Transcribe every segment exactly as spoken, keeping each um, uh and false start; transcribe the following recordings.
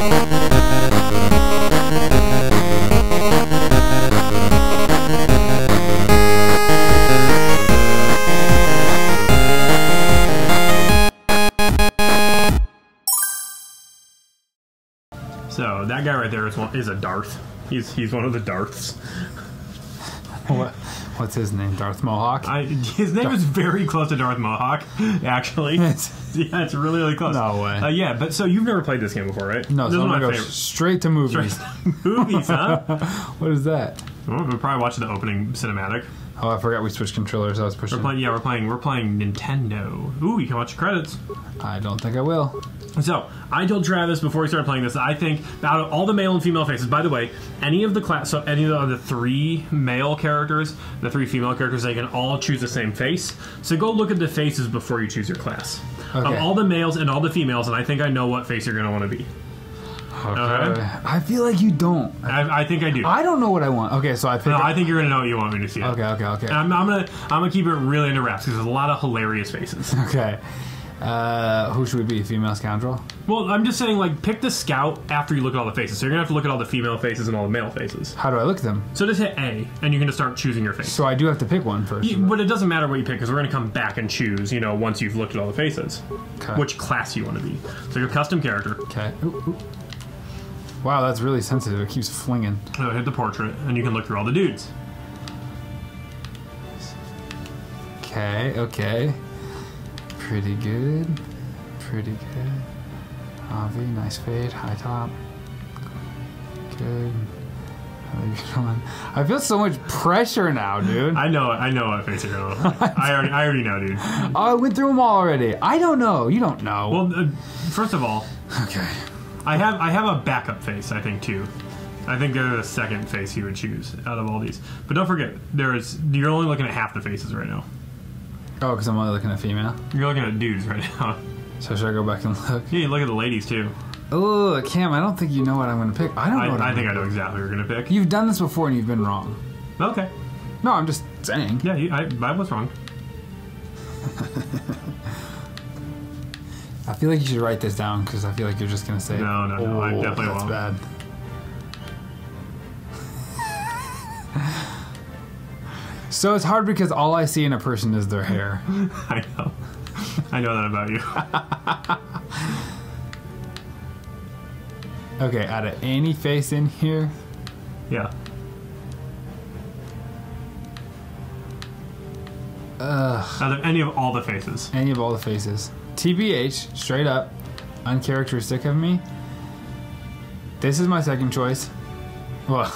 So that guy right there is one is a Darth. He's he's one of the Darths. What what's his name? Darth Mohawk? I, his name Darth. is very close to Darth Mohawk, actually. Yeah, it's really really close. No way. Uh, yeah, but so you've never played this game before, right? No, this so is I'm my gonna go favorite. straight to movies. Straight to movies, huh? What is that? Well, we'll probably watch the opening cinematic. Oh, I forgot we switched controllers. I was pushing. We're playing. Yeah, we're playing. We're playing Nintendo. Ooh, you can watch the credits. I don't think I will. So, I told Travis before we started playing this, I think out of all the male and female faces, by the way, any of the class, so any of the three male characters, the three female characters, they can all choose the same face. So go look at the faces before you choose your class. Okay. Of all the males and all the females, and I think I know what face you're going to want to be. Okay. Okay. I feel like you don't. I, I think I do. I don't know what I want. Okay, so I pick. No, up. I think you're going to know what you want me to see. Okay, okay, okay. And I'm, I'm going to I'm gonna keep it really under wraps because there's a lot of hilarious faces. Okay. Uh, who should we be? Female scoundrel? Well, I'm just saying, like, pick the scout after you look at all the faces. So you're going to have to look at all the female faces and all the male faces. How do I look at them? So just hit A, and you can just start choosing your face. So I do have to pick one first. You, but it doesn't matter what you pick, because we're going to come back and choose, you know, once you've looked at all the faces. Okay. Which class you want to be. So your custom character. Okay. Ooh, ooh. Wow, that's really sensitive. It keeps flinging. So hit the portrait, and you can look through all the dudes. Okay, okay. Pretty good. Pretty good. Avi, nice fade. High top. Good. I feel so much pressure now, dude. I know I know what face you're going to I already, I already know, dude. Oh, I went through them all already. I don't know. You don't know. Well, uh, first of all, okay. I have I have a backup face, I think, too. I think they're the second face you would choose out of all these. But don't forget, there is you're only looking at half the faces right now. Oh, because I'm only looking at female? You're looking at dudes right now. So should I go back and look? Yeah, you look at the ladies, too. Oh, Cam, I don't think you know what I'm going to pick. I don't know I, what I'm I think I gonna know exactly what you're going to pick. pick. You've done this before and you've been wrong. Okay. No, I'm just saying. Yeah, you, I, I was wrong. I feel like you should write this down because I feel like you're just going to say, No, no, no, oh, I definitely that's won't. bad. So it's hard because all I see in a person is their hair. I know. I know that about you. Okay, out of any face in here, Yeah. ugh, Out of any of all the faces. any of all the faces. T B H, straight up, uncharacteristic of me. This is my second choice. Well,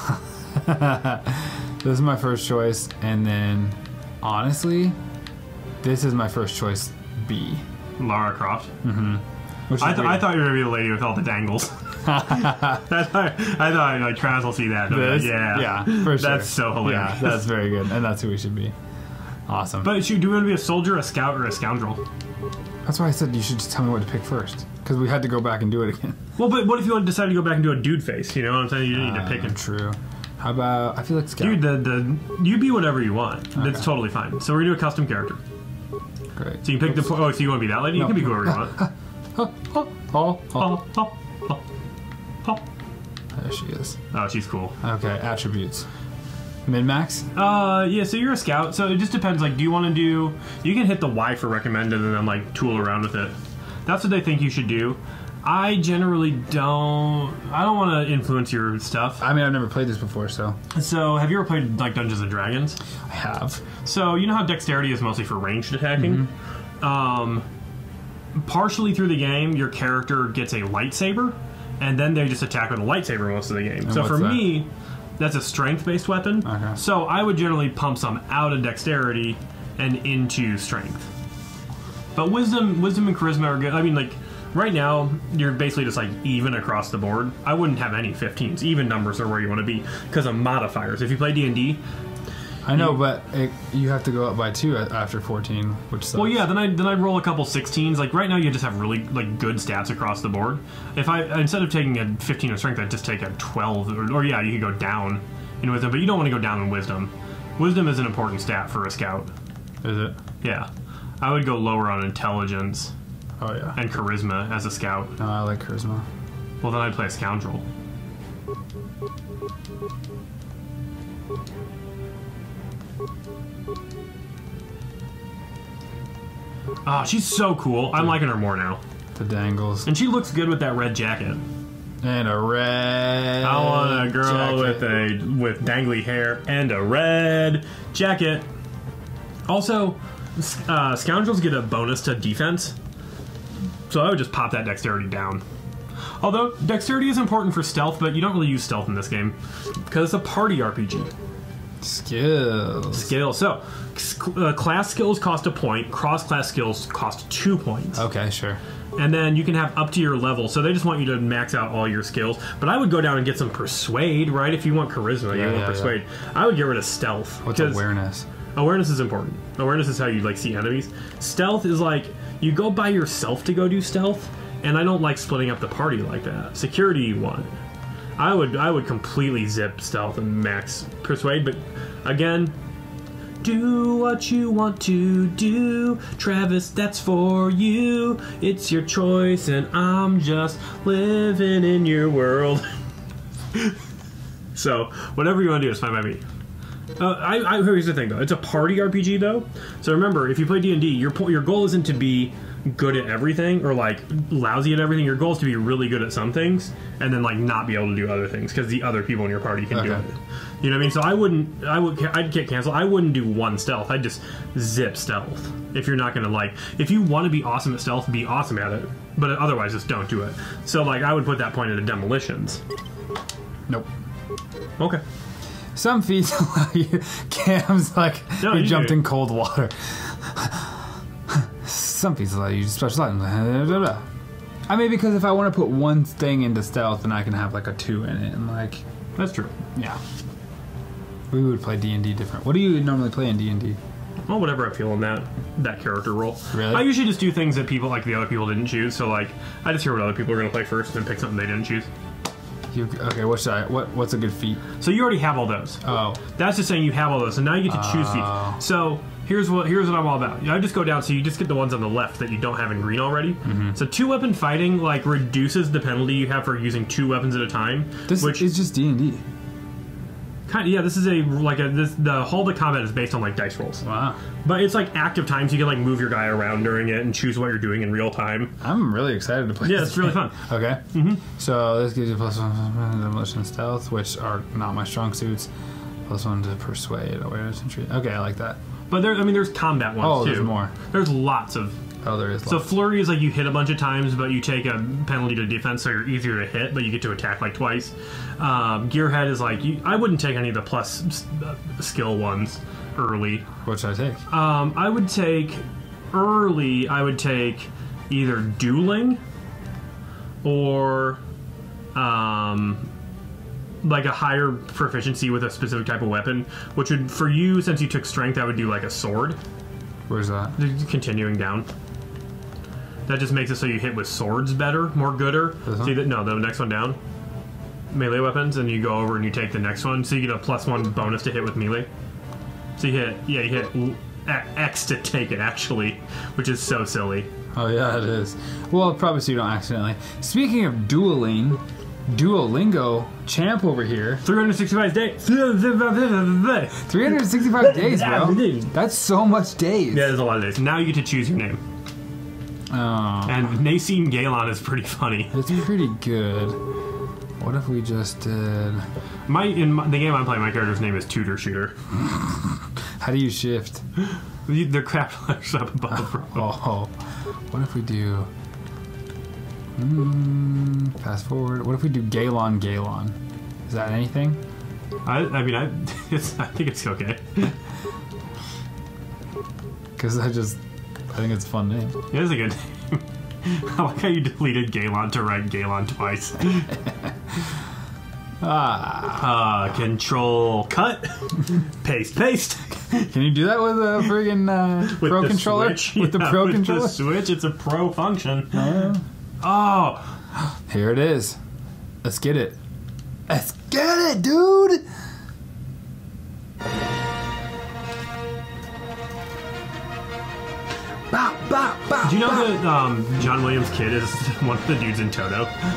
this is my first choice, and then, honestly, this is my first choice B. Lara Croft. Mm-hmm. Which is I, th- weird. I thought you were going to be the lady with all the dangles. I thought, I thought like, Travis will see that. This? Like, yeah. Yeah, for sure. That's so hilarious. Yeah, that's very good, and that's who we should be. Awesome. But shoot, do you want to be a soldier, a scout, or a scoundrel? That's why I said you should just tell me what to pick first, because we had to go back and do it again. Well, but what if you want to decide to go back and do a dude face? You know what I'm saying? You don't need to pick Uh, him. True. How about, I feel like scout. Dude, the, the, you be whatever you want. Okay. That's totally fine. So we're going to do a custom character. Great. So you can pick the... Oh, so you want to be that lady? You No. can be whoever you want. Oh, oh, oh, oh. Oh, oh, oh, oh. There she is. Oh, she's cool. Okay, attributes. Min-max? Uh, yeah, so you're a scout, so it just depends, like, do you want to do... You can hit the Y for recommended and then, like, tool around with it. That's what they think you should do. I generally don't... I don't want to influence your stuff. I mean, I've never played this before, so. So, have you ever played, like, Dungeons and Dragons? I have. So, you know how dexterity is mostly for ranged attacking? Mm-hmm. Um, partially through the game, your character gets a lightsaber, and then they just attack with a lightsaber most of the game. And so what's for that? me, that's a strength-based weapon. Okay. So I would generally pump some out of dexterity and into strength. But wisdom, wisdom and charisma are good. I mean, like, right now, you're basically just, like, even across the board. I wouldn't have any fifteens. Even numbers are where you want to be because of modifiers. If you play D and D... I know, but it, you have to go up by two after fourteen, which sucks. Well, yeah, then I'd, then I'd roll a couple sixteens. Like, right now, you just have really, like, good stats across the board. If I, instead of taking a fifteen of strength, I'd just take a twelve. Or, or yeah, you could go down in wisdom, but you don't want to go down in wisdom. Wisdom is an important stat for a scout. Is it? Yeah. I would go lower on intelligence Oh, yeah. and charisma as a scout. No, I like charisma. Well, then I'd play a scoundrel. Oh, she's so cool. I'm liking her more now. The dangles. And she looks good with that red jacket. And a red. I want a girl jacket. with a with dangly hair and a red jacket. Also, uh, scoundrels get a bonus to defense, so I would just pop that dexterity down. Although dexterity is important for stealth, but you don't really use stealth in this game because it's a party R P G. Skills. Skills. So, uh, class skills cost a point. Cross-class skills cost two points. Okay, sure. And then you can have up to your level. So they just want you to max out all your skills. But I would go down and get some persuade, right? If you want charisma, Yeah, you want yeah, persuade. I would get rid of stealth. What's 'cause awareness? Awareness is important. Awareness is how you like see enemies. Stealth is like you go by yourself to go do stealth, and I don't like splitting up the party like that. Security you want. I would I would completely zip stealth and max persuade, but again, do what you want to do, Travis, that's for you. It's your choice and I'm just living in your world. So, whatever you want to do is fine by me. Uh, I, I, here's the thing though, it's a party R P G though, so remember, if you play D and D, your, your goal isn't to be good at everything or like lousy at everything. Your goal is to be really good at some things and then like not be able to do other things because the other people in your party can do Okay. it. You know what I mean? So I wouldn't, I would, I'd get canceled. I wouldn't do one stealth. I'd just zip stealth. If you're not gonna like, if you want to be awesome at stealth, be awesome at it. But otherwise, just don't do it. So like, I would put that point into demolitions. Nope. Okay. Some feats allow you. Cam's like No, you you jumped do. in cold water. Some feats allow you to specialize. I mean, because if I want to put one thing into stealth, then I can have like a two in it, and like That's true. yeah, we would play D and D different. What do you normally play in D and D? Well, whatever I feel in that that character role. Really? I usually just do things that people like the other people didn't choose. So like, I just hear what other people are gonna play first and pick something they didn't choose. You okay? What should I? What What's a good feat? So you already have all those. Oh, That's just saying you have all those. So now you get to choose Oh. feats. So here's what here's what I'm all about. I just go down. So you just get the ones on the left that you don't have in green already. Mm-hmm. So two weapon fighting like reduces the penalty you have for using two weapons at a time. this which is just D and D. kind of, yeah, this is a like a this the whole the combat is based on like dice rolls. Wow, But it's like active time, so you can like move your guy around during it and choose what you're doing in real time. I'm really excited to play. Yeah, this it's really game. fun. Okay. Mm-hmm. So this gives you plus one to demolition and stealth, which are not my strong suits. Plus one to persuade, awareness, and treat. Okay, I like that. But there, I mean, there's combat ones Oh, too. there's more. There's lots of. Oh, there is. So lots. flurry is like you hit a bunch of times, but you take a penalty to defense, so you're easier to hit, but you get to attack like twice. Um, Gearhead is like you, I wouldn't take any of the plus s- uh, skill ones early. What should I take? Um, I would take early. I would take either dueling or um, like a higher proficiency with a specific type of weapon, which would for you since you took strength, I would do like a sword. Where's that? Continuing down. That just makes it so you hit with swords better, more gooder. This one? See that? No, the next one down. Melee weapons, and you go over and you take the next one, so you get a plus one bonus to hit with melee. So you hit, yeah, you hit l- a- X to take it actually, which is so silly. Oh yeah, it is. Well, probably so you don't accidentally. Speaking of dueling, Duolingo champ over here. three hundred sixty-five days. three hundred sixty-five days, bro. That's so much days. Yeah, there's a lot of days. Now you get to choose your name. Oh, And Nassim Galen is pretty funny. it's pretty good. What if we just did? My in my, the game I'm playing, my character's name is Tutor Shooter. How do you shift? The crap letters up above. Bro. Oh, what if we do? Mm, fast forward. What if we do Galon Galon? Is that anything? I, I mean, I, it's, I think it's okay. Because I just, I think it's a fun name. It is a good name. I like how you deleted Galon to write Galon twice. Ah, Uh, control cut, paste, paste. can you do that with a friggin' uh, With Pro the controller? Switch. With the Yeah, Pro with controller? the Switch, it's a Pro function. Uh, Oh, here it is. Let's get it. Let's get it, dude. Bow, bow, bow, do you know bow. that um, John Williams' kid is one of the dudes in Toto?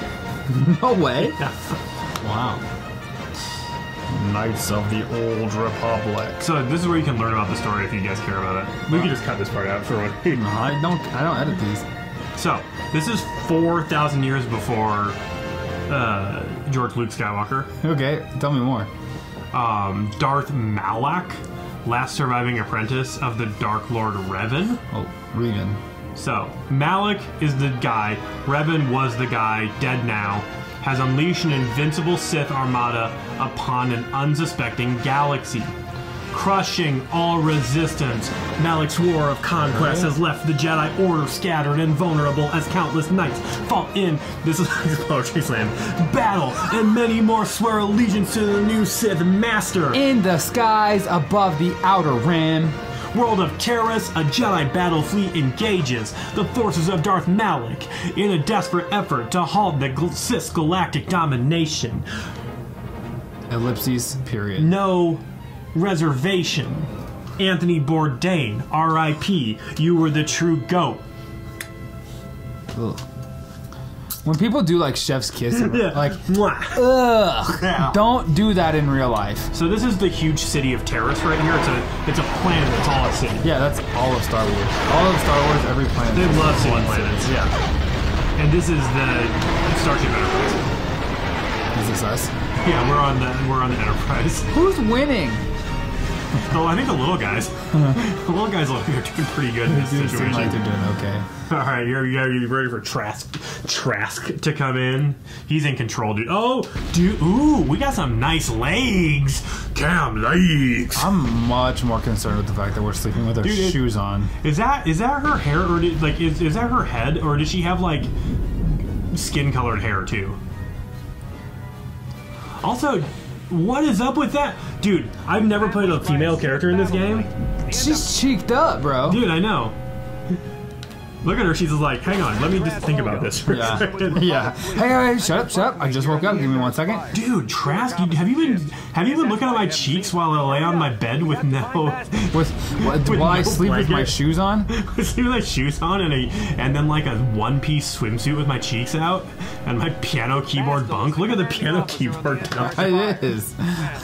No way. Yeah. Wow. Knights of the Old Republic. So this is where you can learn about the story if you guys care about it. We can just cut this part out for one. No, I don't. I don't edit these. So this is four thousand years before uh, George Luke Skywalker. Okay, tell me more. Um, Darth Malak, last surviving apprentice of the Dark Lord Revan. Oh, Regan. So Malak is the guy. Revan was the guy. Dead now. Has unleashed an invincible Sith armada upon an unsuspecting galaxy, crushing all resistance. Malak's war of conquest has left the Jedi Order scattered and vulnerable as countless knights fought in this is poetry slam battle, and many more swear allegiance to the new Sith Master. In the skies above the Outer Rim. World of Terrace, a Jedi battle fleet engages the forces of Darth Malak in a desperate effort to halt the Gl- Sith galactic domination. Ellipses, period. No reservation. Anthony Bourdain, R I P You were the true GOAT. Ugh. When people do like chef's kiss, Yeah. like, Mwah. ugh, Yeah. don't do that in real life. So this is the huge city of Terrace right here. It's a it's a planet. It's all a city. Yeah, that's all of Star Wars. All of Star Wars, every planet. They is love city one planets. Yeah. And this is the Starship Enterprise. Is this us? Yeah, we're on the we're on the Enterprise. Who's winning? Oh, I think the little guys. The little guys look like they're doing pretty good in this They seem situation. like they're doing okay. All right, you're, you're, you ready for Trask Trask to come in? He's in control, dude. Oh, dude. Ooh, we got some nice legs. Damn legs. I'm much more concerned with the fact that we're sleeping with our Dude, it- shoes on. Is that is that her hair, or did, like is is that her head, or does she have like skin colored hair too? Also, what is up with that, dude? I've never played a female character in this game. She's cheeked up, bro. Dude, I know. Look at her. She's just like, hang on, let me just think about this for a Yeah. second. Yeah. Hey, hey, shut up, shut up. I just woke up. Give me one second. Dude, Trask, you, have you been have you been looking at my cheeks while I lay on my bed with no With, With while I no sleep with my blanket? shoes on? with my shoes on and a and then like a one-piece swimsuit with my cheeks out and my piano keyboard bunk? Look at the piano keyboard down. It is.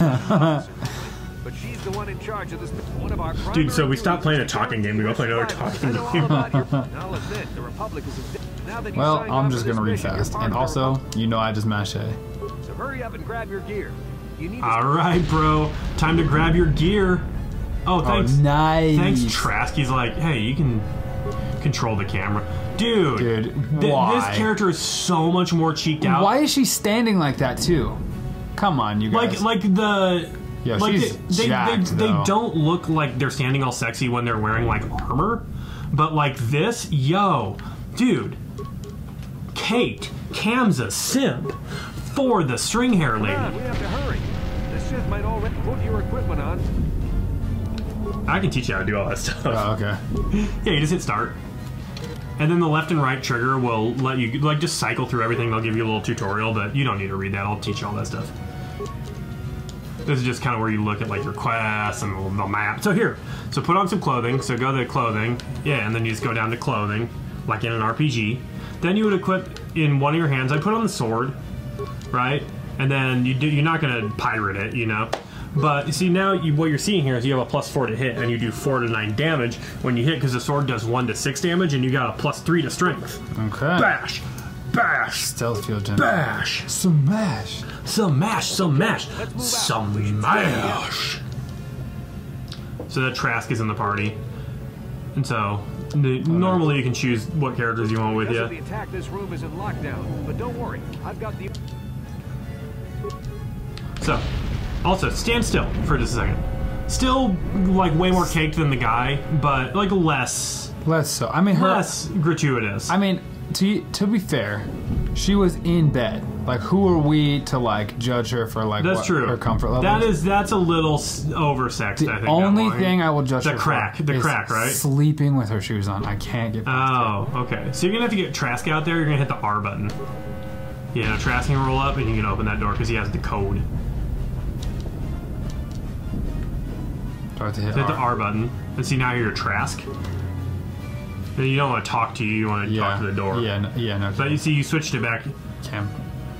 But she's the one in charge of this. One of our Dude, so we stopped playing a talking game. We go play another talking game. I'll admit, the Republic is a, now that you Well, signed I'm on just for gonna this read mission, fast. you're And part of our also, you know I just mash A. So hurry up and grab your gear. You need to All right, bro. Time to grab your gear. Oh, thanks. Oh, nice. Thanks, Trask. He's like, hey, you can control the camera. Dude, Dude, th- why? this character is so much more cheeked out. Why is she standing like that, too? Come on, you guys. Like, like the... Yeah, like she's they, they, jacked, they, they though. don't look like they're standing all sexy when they're wearing, like, armor. But, like, this, yo, dude. Kate, Cam's a simp for the string hair Come on, lady. we have to hurry. The Sith might already put your equipment on. I can teach you how to do all that stuff. Oh, okay. Yeah, you just hit start. And then the left and right trigger will let you, like, just cycle through everything. They'll give you a little tutorial, but you don't need to read that. I'll teach you all that stuff. This is just kind of where you look at, like, your quests and the map. So here, so put on some clothing. So go to clothing. Yeah, and then you just go down to clothing, like in an R P G. Then you would equip in one of your hands. I put on the sword, right? And then you do, you're not going to pirate it, you know? But you see, now you, what you're seeing here is you have a plus four to hit, and you do four to nine damage when you hit, because the sword does one to six damage, and you got a plus three to strength. Okay. Bash! Bash! Stealth field gen. Bash! Smash. Smash! Smash! Smash! So that Trask is in the party. And so, the, normally you can choose what characters you want with Because of you. the attack, this room is in lockdown. But don't worry, I've got the... So, also, stand still for just a second. Still, like, way more caked than the guy, but, like, less... Less so. I mean, her. less gratuitous. I mean, to to be fair, she was in bed. Like, who are we to like judge her for like That's what, true. her comfort level? That is, that's a little s- oversexed, the I think. only that line. thing I will judge The her crack, for the is crack, right? Sleeping with her shoes on. I can't get past Oh, okay. So you're gonna have to get Trask out there. You're gonna hit the R button. Yeah, Trask can roll up and you can open that door because he has the code. it. Do I have to hit So hit the R? R button and see now you're Trask. And you don't want to talk to you. You want to Yeah. talk to the door. Yeah. No, yeah. No. But you see, you switched it back. Cam.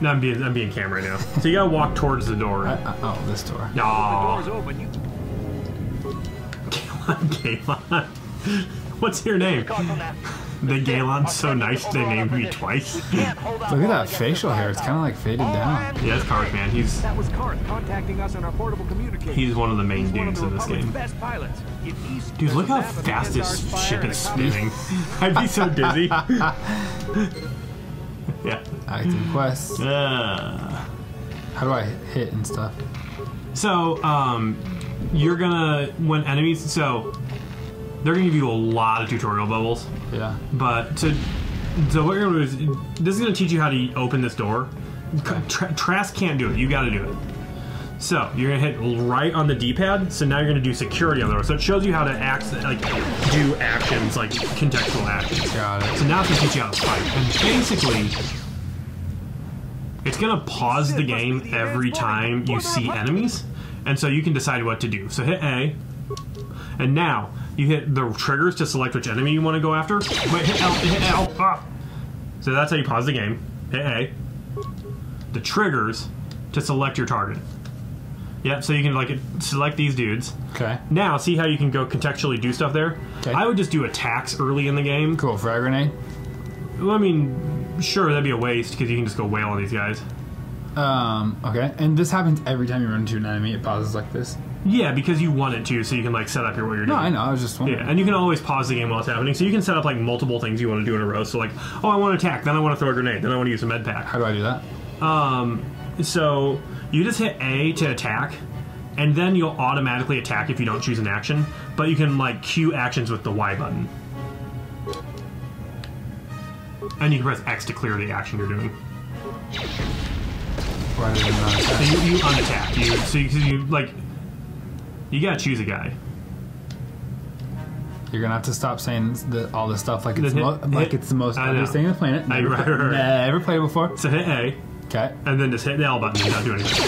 No, I'm being I'm being cam right now. So you gotta walk towards the door. I, I, oh, this door. The door's No. open. You Galen. What's your name? The Galen's so nice they named me twice. Look at that facial hair. It's kind of like faded down. Yeah, that's Karth, man. He's That was Karth contacting us on our portable communicator. he's one of the main He's one of dudes the in this Republic's game. best pilots. If East Dude, look doesn't how have a fast this Vanguard ship fire is and a spinning. I'd be so dizzy. Yeah. Active quests. Uh, How do I hit and stuff? so, um, you're gonna when enemies. So, they're gonna give you a lot of tutorial bubbles. Yeah. But to so what you're gonna do is this is gonna teach you how to open this door. Tra- Trask can't do it. You got to do it. So you're gonna hit right on the D-pad. So now you're gonna do security on the door. So it shows you how to act, like do actions, like contextual actions. Got it. So now it's gonna teach you how to fight. And basically, it's gonna pause the game every time you see enemies, and so you can decide what to do. So hit A, and now you hit the triggers to select which enemy you want to go after. Wait, hit L, hit L. Ah. So that's how you pause the game. Hit A. The triggers to select your target. Yep, so you can like select these dudes. Okay. Now, see how you can go contextually do stuff there? Okay. I would just do attacks early in the game. Cool. Frag grenade. Well, I mean, sure, that'd be a waste because you can just go wail on these guys. Um. Okay. And this happens every time you run into an enemy. It pauses like this. Yeah, because you want it to, so you can like set up here what you're No, doing. I know. I was just wondering. Yeah, and you can always pause the game while it's happening, so you can set up like multiple things you want to do in a row. So like, oh, I want to attack, then I want to throw a grenade, then I want to use a med pack. How do I do that? Um, so you just hit A to attack, and then you'll automatically attack if you don't choose an action. But you can like queue actions with the Y button, and you can press X to clear the action you're doing. Why did it not So attack? you, you unattack. You so you, so you like you gotta choose a guy. You're gonna have to stop saying the, all this stuff like it's Hit- mo- like hit- it's the most I obvious know. thing on the planet. I- Never, right, play- right, right. never played it before. So hit A, Okay. and then just hit the L button and not do anything.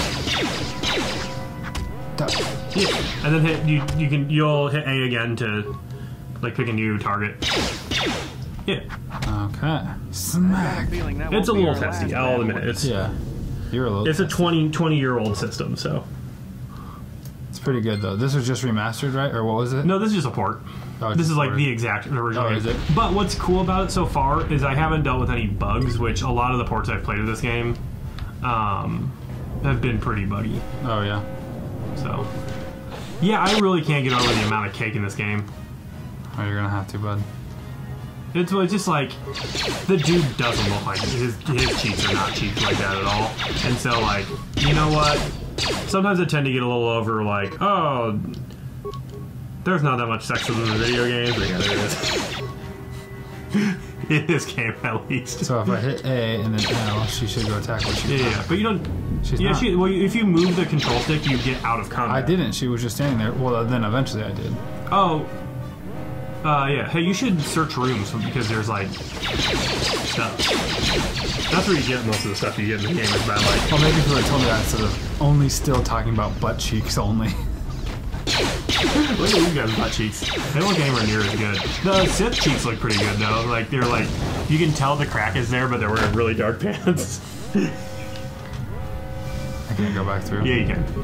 Duh. Yeah, and then hit you. You can you'll hit A again to like pick a new target. Yeah, Okay. Smack. feeling that it's a won't be little our testy. last I'll battle. admit it. It's Yeah. You're a little. it's a twenty, twenty year old system. So It's pretty good though. This was just remastered, right? Or what was it? no, this is just a port. Oh, it's This is like ported. the exact original. Oh, game. is it? But what's cool about it so far is I haven't dealt with any bugs, which a lot of the ports I've played of this game um, have been pretty buggy. Oh yeah. So yeah, I really can't get over the amount of cake in this game. Oh, you're gonna have to, bud. It's, it's just like the dude doesn't look like his his cheeks are not cheeks like that at all, and so like you know what? Sometimes I tend to get a little over like oh, there's not that much sexism in the video games. But yeah, there is. In this game, at least. So if I hit A and then L, she should go attack when she. Yeah, yeah, but you don't. She's yeah, not. she, well, if you move the control stick, you get out of combat. I didn't. She was just standing there. Well, then eventually I did. Oh. Uh, yeah. Hey, you should search rooms because there's like stuff. That's where you get most of the stuff you get in the game is by like. Well, maybe if you would have told me that instead of only still talking about butt cheeks only. Look at these guys' butt cheeks. They don't look anywhere near as good. The Sith cheeks look pretty good though. Like they're like, you can tell the crack is there, but they're wearing really dark pants. I can't go back through. Yeah, you can.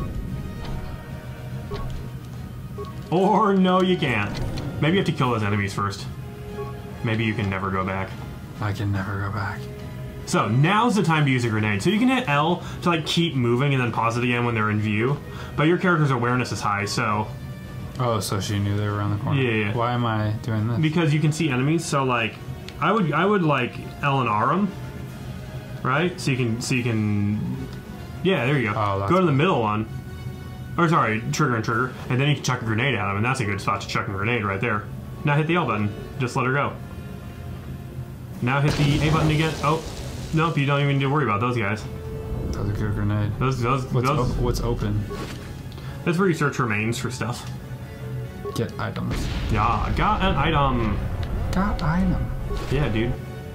Or no, you can't. Maybe you have to kill those enemies first. Maybe you can never go back. I can never go back. So now's the time to use a grenade. So you can hit L to like keep moving and then pause it again when they're in view. But your character's awareness is high, so Oh, so she knew they were around the corner. Yeah, yeah. Why am I doing this? because you can see enemies. So like, I would I would like L and R them, right? So you can so you can, yeah, there you go. Oh, that's go to the middle one, or sorry, trigger and trigger, and then you can chuck a grenade at them, and that's a good spot to chuck a grenade right there. Now hit the L button. Just let her go. Now hit the A button again. Oh, nope, you don't even need to worry about those guys. That was a good grenade. Those those What's, those. op- what's open? That's where you search remains for stuff. Get items. Yeah, got an item. Got item. Yeah, dude.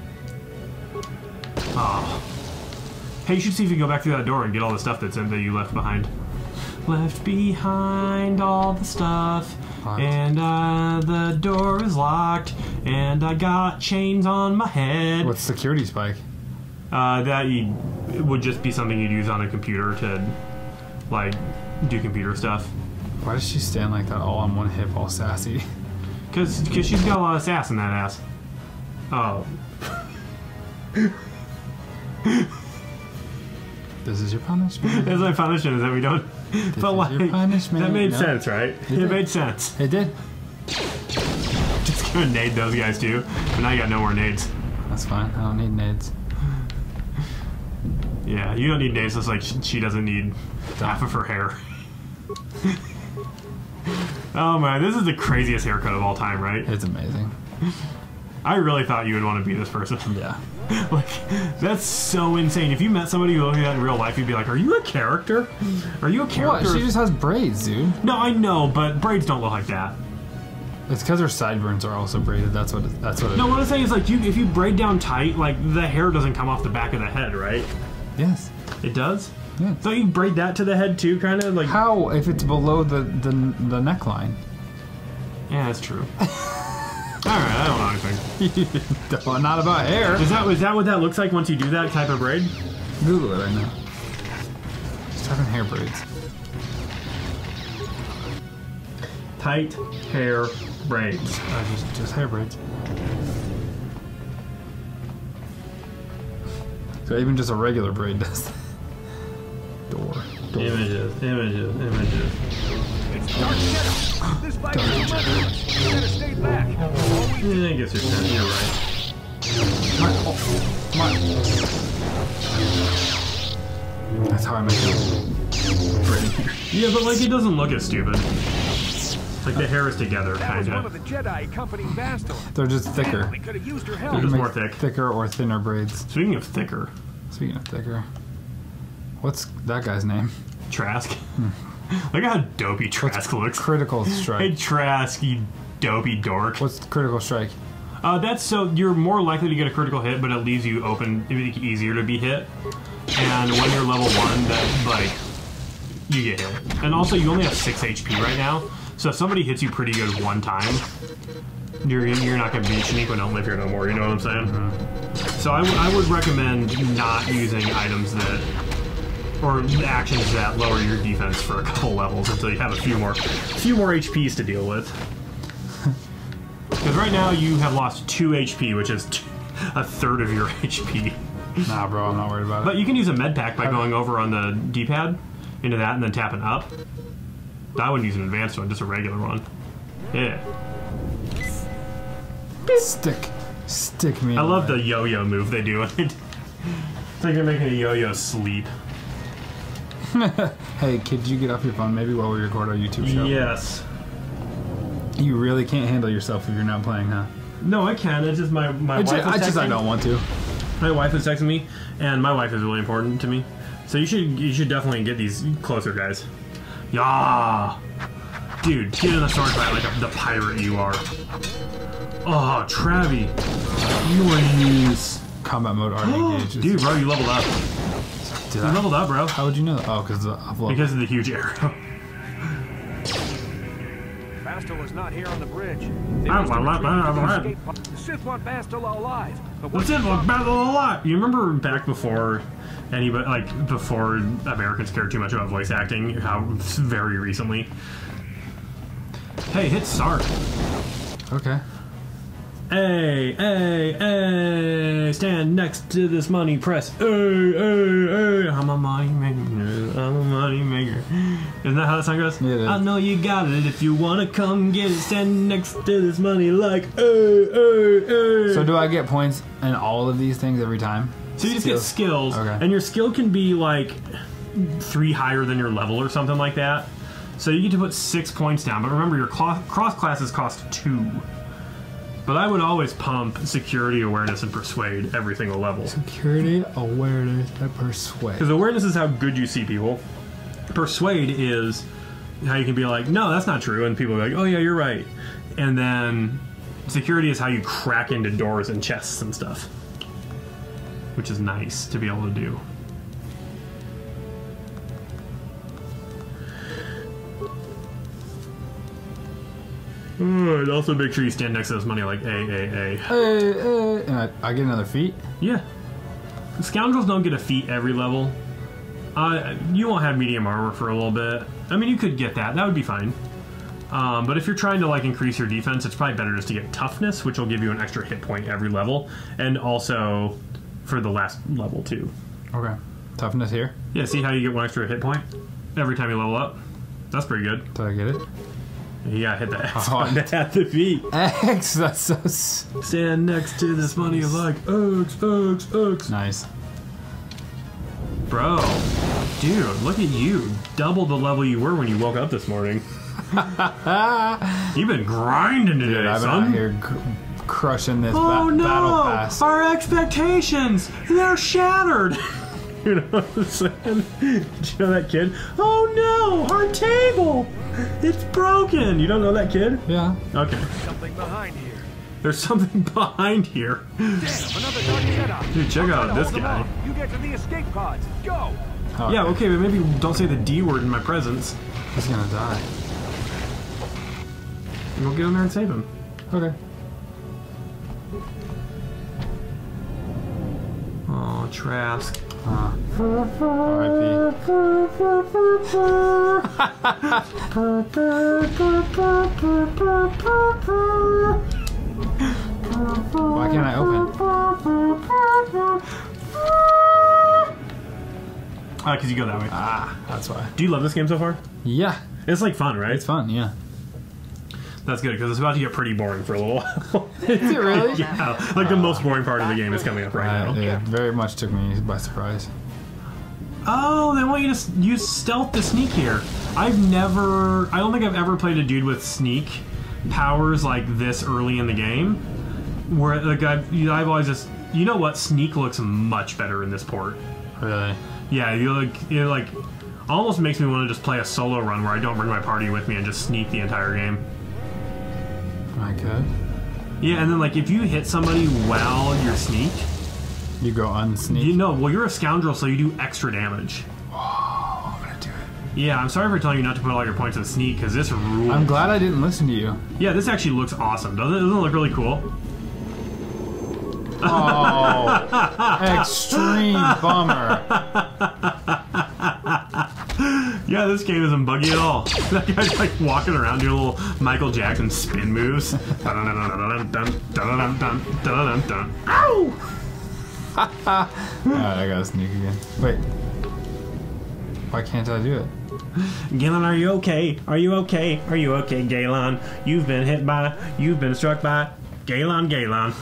Oh. Hey, you should see if you can go back through that door and get all the stuff that's in that you left behind. Left behind all the stuff. Locked. And uh, the door is locked. And I got chains on my head. What's security spike? Uh, that you, it would just be something you'd use on a computer to, like, do computer stuff. Why does she stand like that all on one hip, all sassy? Cause, cause she's got a lot of sass in that ass. Oh. This is your punishment. That's my punishment, is that we don't... This but is like, your punishment. that made No. sense, right? It, did. made sense. It did. Just gonna nade those guys too, but now you got no more nades. That's fine. I don't need nades. Yeah, you don't need nades, just like she, she doesn't need half of her hair. Oh man, this is the craziest haircut of all time, right? It's amazing. I really thought you would want to be this person. Yeah. Like, that's so insane. If you met somebody who looked like that in real life, you'd be like, are you a character? Are you a What? character? She just has braids, dude. No, I know, but braids don't look like that. It's because her sideburns are also braided. That's what. It, that's what. It No, what I'm saying is, like, you if you braid down tight, like, the hair doesn't come off the back of the head, right? Yes. It does? Yeah. So you braid that to the head too, kind of? Like, How if it's below the the, the neckline? yeah, that's true. Alright, I don't know anything. Well, not about hair. Is that, is that what that looks like once you do that type of braid? Google it right now. Just type in hair braids. Tight hair braids. Uh, just just hair braids. So even just a regular braid does that. Door. Door. Images, images, images. It's Dark Shadow. This fight is relentless. You gotta stay back. Yeah, I guess you're, saying- you're right. My, oh, my. That's how I make it. Braid. Yeah, but like it doesn't look as stupid. Like the hair is together, That was kind one of of. the Jedi accompanying Bastila. They're just thicker. We could have used her You help. It's can make more thick. Thicker or thinner braids. Speaking of thicker, Speaking of thicker, what's that guy's name? Trask. Look at how dopey Trask looks. Critical Hey strike. Trask, you dopey dork. What's critical strike? Uh, that's so you're more likely to get a critical hit, but it leaves you open, it makes it easier to be hit. And when you're level one, that like you get hit. And also, you only have six H P right now, so if somebody hits you pretty good one time, you're you're not gonna be Shaniqua don't live here no more. You know what I'm saying? Mm-hmm. So I, w I would recommend not using items that or actions that lower your defense for a couple levels until you have a few more, a few more H Ps to deal with. Because right now you have lost two H P, which is t a third of your H P. Nah, bro, I'm not worried about it. But you can use a med pack by going over on the D-pad into that and then tapping up. I wouldn't use an advanced one, just a regular one. Yeah. Stick. Stick me. I in love the the yo-yo move they do. It's like you're making a yo-yo sleep. Hey, could you get off your phone maybe while we record our YouTube show? Yes. You really can't handle yourself if you're not playing, huh? No, I can. It's just my my It's wife just, is I just I texting. don't want to. My wife is texting me, and my wife is really important to me. So you should you should definitely get these closer guys. Yeah, dude, get in a sword fight like a, the pirate you are. Oh, Travi, nice. Combat mode already engaged. Dude, bro, you leveled up. Did You I? leveled up, bro, How would you know that? Oh, because of level. because of the huge arrow. Bastila's not here on the bridge. They Ah, must have blah, blah, retreated to blah, the blah. escape pod. The Sith want Bastila alive. But What's it? Battle a lot. You remember back before anybody, like before Americans cared too much about voice acting? How very recently. Hey, hit start. Okay. Hey, hey, hey, stand next to this money, press. Hey, hey, hey, I'm a money maker. I'm a money maker. Isn't that how that song goes? Yeah, it is. I know you got it. If you want to come get it, stand next to this money like, hey, hey, hey. So do I get points in all of these things every time? So you just get skills, Okay. and your skill can be like three higher than your level or something like that. So you get to put six points down, but remember your cl cross classes cost two. But I would always pump security, awareness, and persuade every single level. Security, awareness, and persuade. Because awareness is how good you see people. Persuade is how you can be like, no, that's not true, and people are like, oh yeah, you're right. And then security is how you crack into doors and chests and stuff, which is nice to be able to do. Oh, and also make sure you stand next to this money like A, A, A. Hey, hey. And I, I get another feat? Yeah. Scoundrels don't get a feat every level. Uh, you won't have medium armor for a little bit. I mean, you could get that. That would be fine. Um, but if you're trying to like increase your defense, it's probably better just to get toughness, which will give you an extra hit point every level, and also for the last level too. Okay. Toughness here? Yeah, see how you get one extra hit point every time you level up? That's pretty good. Did I get it? Yeah, hit the X Oh, button at the beat. X, that's so... S Stand next to this money of like, X, X, X. nice. Bro, dude, look at you. Double the level you were when you woke up this morning. You've been grinding today, Dude, I've been son. out here cr crushing this Oh ba no! battle pass. Our expectations, they're shattered. You know what I'm saying? Did you know that kid? Oh no, our table! It's broken! You don't know that kid? Yeah. Okay. Something behind here. There's something behind here. Damn, another dark setup. Dude, check I'll out try to this hold them guy. off. You get to the escape pods. Go! Oh, Yeah, okay, but maybe don't say the D word in my presence. He's gonna die. And we'll get in there and save him. Okay. Oh, Trask. Uh, R I Why can't I open? Ah, because you go that way. Ah, that's why. Do you love this game so far? Yeah, It's like fun, right? it's fun, yeah. That's good, because it's about to get pretty boring for a little while. Is it really? Yeah, like the most boring part of the game is coming up right Uh, now. it very much took me by surprise. Oh, they want you to s- use stealth to sneak here. I've never, I don't think I've ever played a dude with sneak powers like this early in the game. Where, like, I've, you know, I've always just, you know what? Sneak looks much better in this port. Really? Yeah, you like, it like, almost makes me want to just play a solo run where I don't bring my party with me and just sneak the entire game. I could. Yeah, and then like if you hit somebody while you're sneaked, You go unsneak. you know, well you're a scoundrel, so you do extra damage. Oh, I'm gonna do it. Yeah, I'm sorry for telling you not to put all your points in sneak because this rules. I'm glad I didn't listen to you. Yeah, this actually looks awesome. Doesn't it? Doesn't it look really cool? Oh, extreme bummer. Yeah, this game isn't buggy at all. That guy's like walking around doing little Michael Jackson spin moves. Ow! Alright, I gotta sneak again. Wait. Why can't I do it? Galen, are you okay? Are you okay? Are you okay, Galen? You've been hit by, you've been struck by Galen, Galen.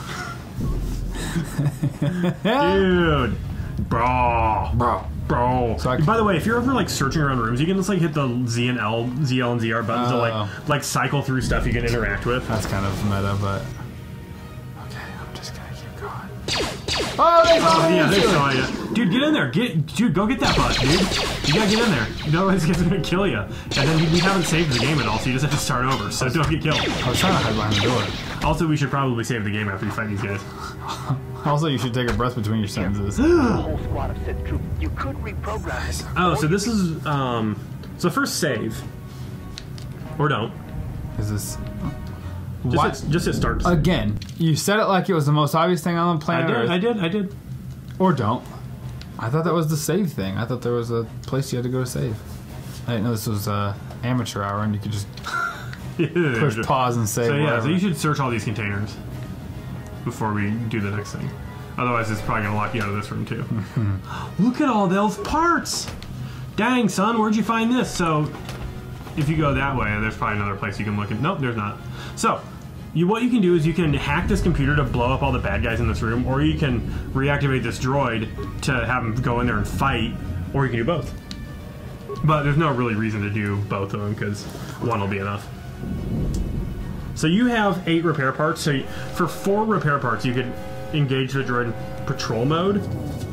Dude. Bro. Bro. Bro. So I By the way, if you're ever like searching around rooms, you can just like hit the Z and L, Z L and Z R buttons to Oh. like like cycle through stuff you can interact with. That's kind of meta, but... Okay, I'm just gonna keep going. Oh, they saw Oh, me! yeah, they saw you. Dude, get in there. Get, dude, go get that butt, dude. You gotta get in there. Otherwise, it's gonna kill you. And then we haven't saved the game at all, so you just have to start over. So don't get killed. I was trying to hide behind the door. Also, we should probably save the game after you fight these guys. Also, you should take a breath between your sentences. A whole squad of Sith troops. You could reprogram it. Oh, so this is um. So first save, or don't. Is this... Just What? hit, just hit start. Again, you said it like it was the most obvious thing on the I planet did. Earth. I did. I did. Or don't. I thought that was the save thing. I thought there was a place you had to go to save. I didn't know this was uh, amateur hour and you could just push pause and save. So yeah, whatever. so you should search all these containers before we do the next thing. Otherwise, it's probably gonna lock you out of this room too. Look at all those parts! Dang, son, where'd you find this? So, if you go that way, there's probably another place you can look at. Nope, there's not. So, you what you can do is you can hack this computer to blow up all the bad guys in this room, or you can reactivate this droid to have him go in there and fight, or you can do both. But there's no really reason to do both of them because one will be enough. So you have eight repair parts. So you, for four repair parts, you could engage the droid in patrol mode.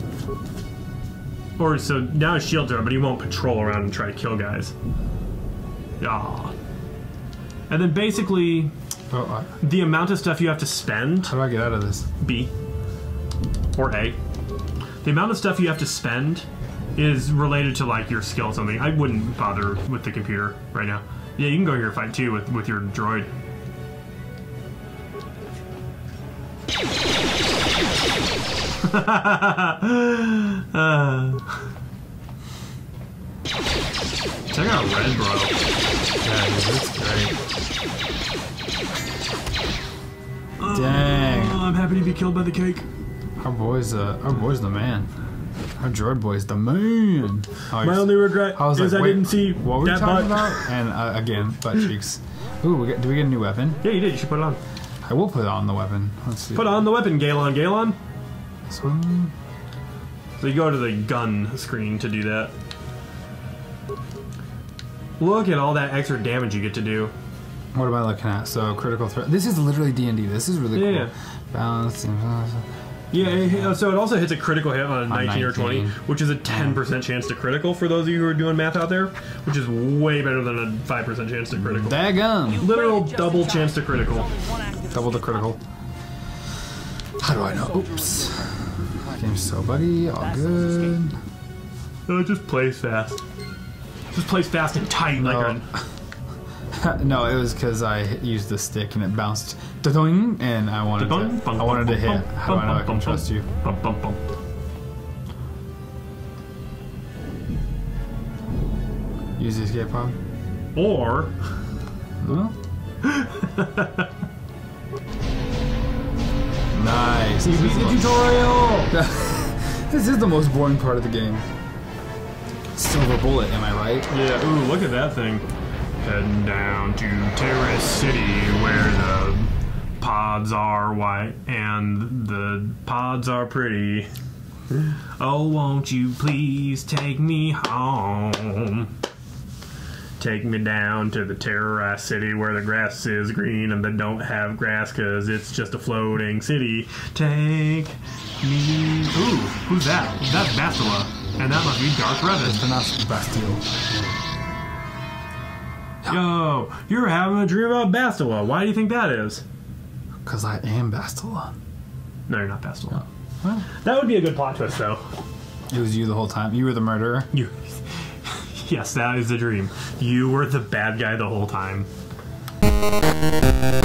Or so now it's shield droid, but he won't patrol around and try to kill guys. Ah. And then basically, Oh, uh, the amount of stuff you have to spend, how do I get out of this? B or A, the amount of stuff you have to spend is related to like your skill or something. I wouldn't bother with the computer right now. Yeah, you can go here fight too with, with your droid. uh. Check out Red, bro. Yeah, dude, that's great. Dang. Oh, I'm happy to be killed by the cake. Our boy's uh, our boy's the man. Our droid boy's the man. Oh, My only regret I was is like, I wait, didn't see what were you that talking butt. about? And uh, again, butt cheeks. Ooh, we get, do we get a new weapon? Yeah, you did. You should put it on. I will put on the weapon. Let's see. Put on the weapon, Galon. Galon. This one. So you go to the gun screen to do that. Look at all that extra damage you get to do. What am I looking at? So critical threat. This is literally D and D. This is really Yeah. cool. Balance. And, Yeah, it, so it also hits a critical hit on a nineteen or twenty, nineteen. which is a ten percent chance to critical for those of you who are doing math out there, which is way better than a five percent chance to critical. daggum. Literal double chance to critical. Double the critical. How do I know? Oops. Game's so buggy. All good. No, it just plays fast. Just plays fast and tight like No. a... No, it was because I used the stick and it bounced, da-doing, and I wanted Bum, to. bum, I wanted to bum, hit. bum, How do I know I bum, can bum, trust you? Bum, bum, bum. Use the escape pod. Or... Huh? Nice. You This beat is the the- tutorial! This is the most boring part of the game. Silver bullet, am I right? Yeah, ooh, look at that thing. Heading down to Terrace City where the pods are white and the pods are pretty. Oh, won't you please take me home? Take me down to the terrorized city where the grass is green and they don't have grass because it's just a floating city. Take me... Ooh, who's that? That's Bastila. And that must be Darth Revan. Pronounced Bastille. Yo, you're having a dream about Bastila. Why do you think that is? Because I am Bastila. No, you're not Bastila. Well, That would be a good plot twist, though. it was you the whole time. You were the murderer. You, yes, that is the dream. You were the bad guy the whole time.